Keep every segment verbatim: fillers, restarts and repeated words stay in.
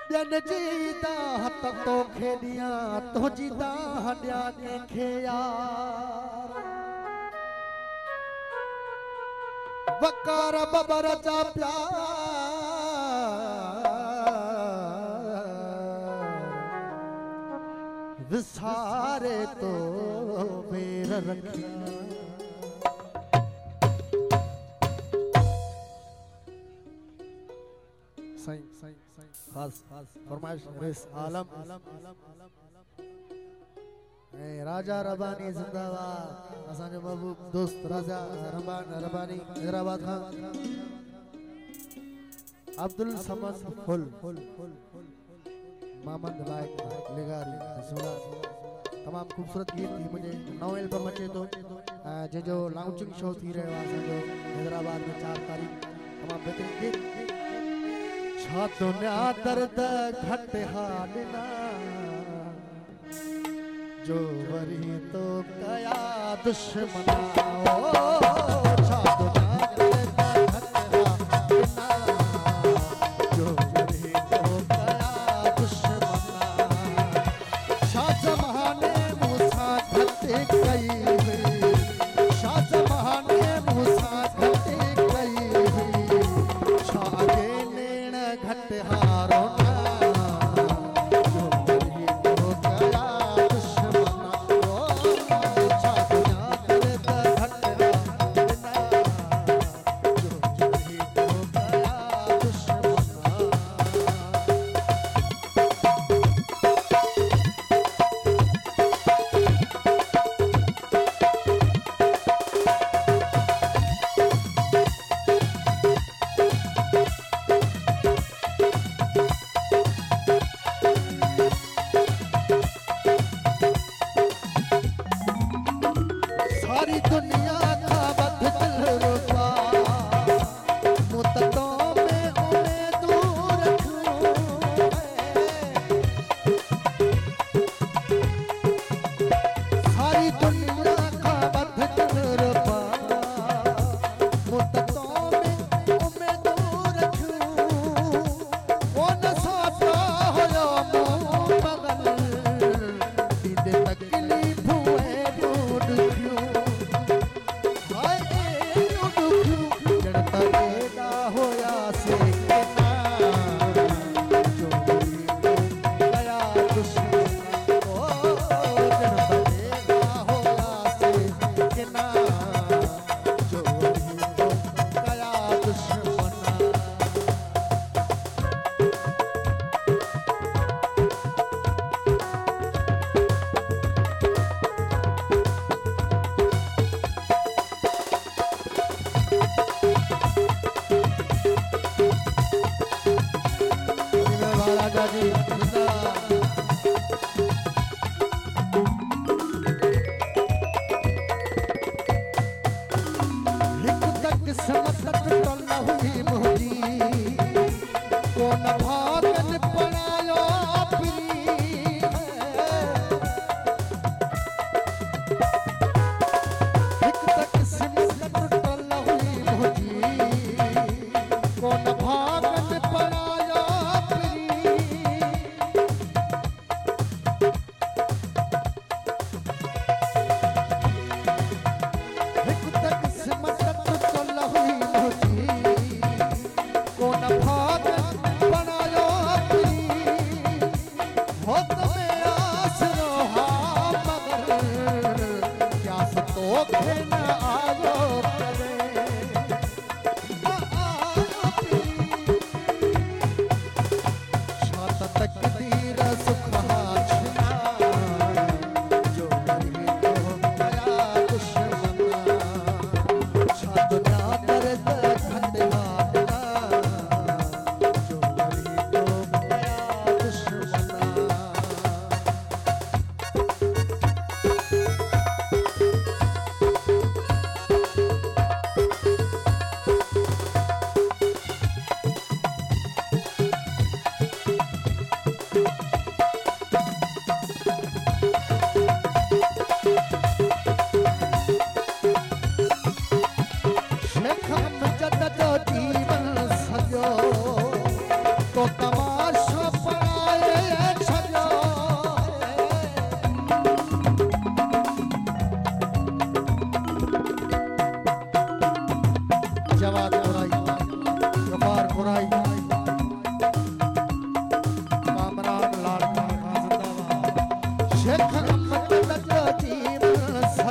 ॿियनि जी दाहत तोखे ॾियां तुंहिंजी दाह ॾियां कंहिंखे यार वकार बबर जा प्यार विसारे तो बेर रखिया सही सही सही खास खास फरमाइश रेस आलम ए राजा रबानी जिंदाबाद असांजो महबूब दोस्त राजा रबान रबानी हैदराबाद खां अब्दुल समद फुल मामद लाइक लिगारी सुना तमाम खूबसूरत गीत थी मुझे नौ एल्बम अचे तो जो लॉन्चिंग शो थी रहे असांजो हैदराबाद में चार तारीख तमाम बेहतरीन गीत छा दुनिया दर्द घट हालना जो वरी तो कया दुश्मना ओ छा दुनिया दर्द घट हालना जो वरी तो कया दुश्मना छा जमाने मूसा घट कई हुई छा जमाने मूसा घट कई हुई छा घट हारो ना जो वरी तो कया दुश्मना ओ छा दुनिया दर्द घट हालना जो वरी तो कया दुश्मना सारी दुनिया का बदल रुपा मुद्दतों में उन्हें दूर रखूं सारी दुनिया का बदल रुपा मुद्दतों में उन्हें दूर रखूं वो न सोचा हो मुँह बगल दीदे तकलीफ हुए दूर क्यों होया से केना जो वरी तो कया दुश्मना ओ जड़ता होया से केना जो वरी तो कया दुश्मना राजा जी हिक तक समत टल हुई मुंहिंजी कोन भागन पड़ायो परी हिक तक समत टल हुई मुंहिंजी कोन भागन पड़ायो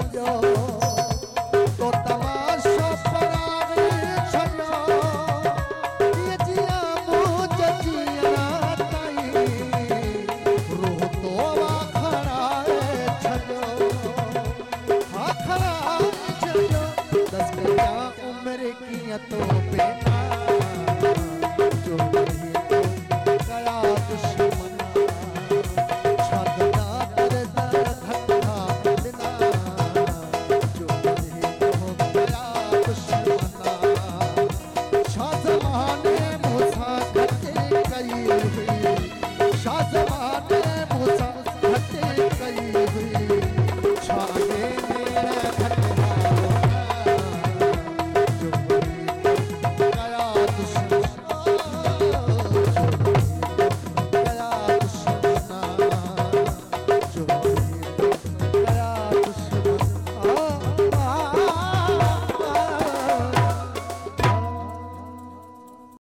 सजो तो तमाशो पराग छजो ये जिया मुझे जिया ताई रूह तो आखड़ा छजो आखड़ा छजो दस गया उम्र की तो बेटा जो नहीं तो गया दुश्मन छातना तेरे दर घटना बिना जो नहीं तो गया दुश्मन शाह जमाने मूसा करके गई हुई शाह जमाने